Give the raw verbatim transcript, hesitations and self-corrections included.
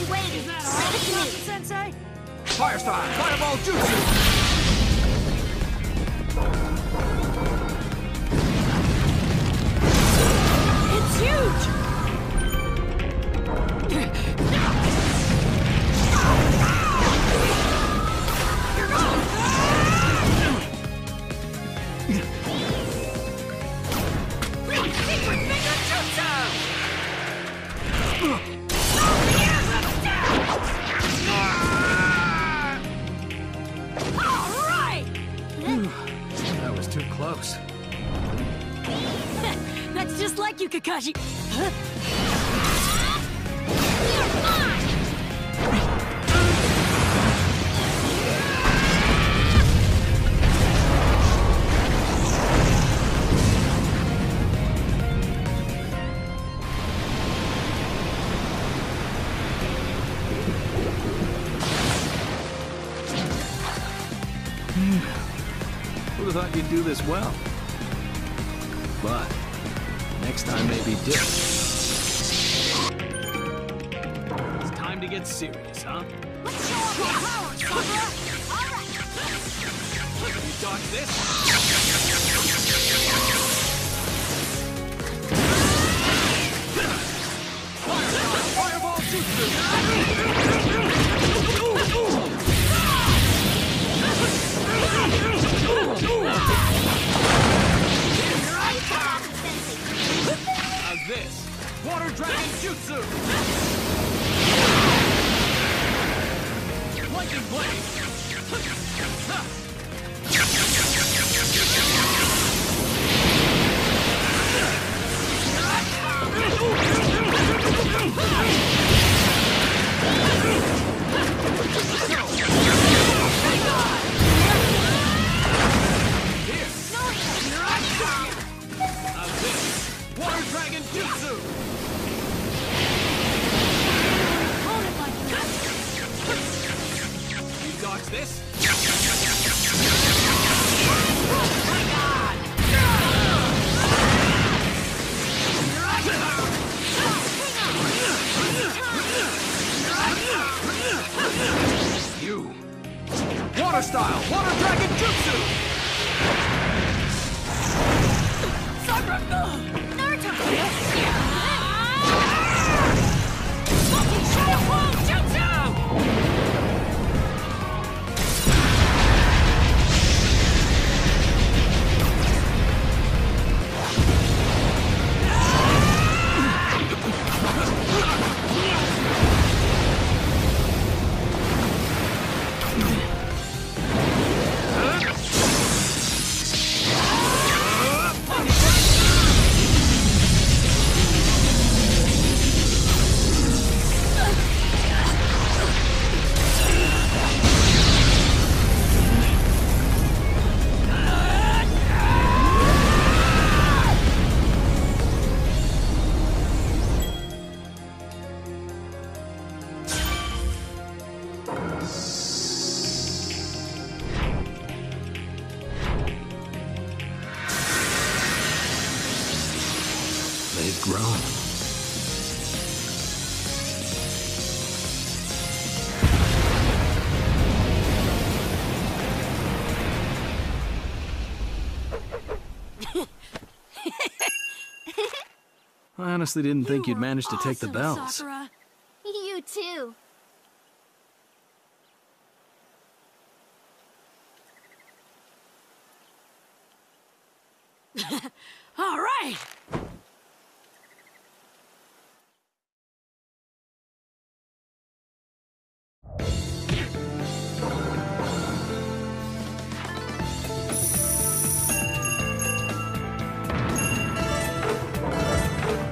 waiting. Is that Send it to all, me. Sensei? Fire style! Fireball jutsu! It's huge! Secret finger jutsu! All right! That was too close. That's just like you, Kakashi. Huh? You're mine! Who'd have thought you'd do this well? But next time may be different. It's time to get serious, huh? Let's show off our power, Sakura! All right! You dodge this? Fireball jutsu! How's this? Water Dragon Jutsu! Lightning Blade! How's this? Water Dragon Jutsu! You dodge this? You! Water style! Water Dragon Jutsu! Naruto! Smoking Shadow Clone Jutsu! They've grown. I honestly didn't think You you'd were manage to take the awesome, bells. Sakura. You too. All right!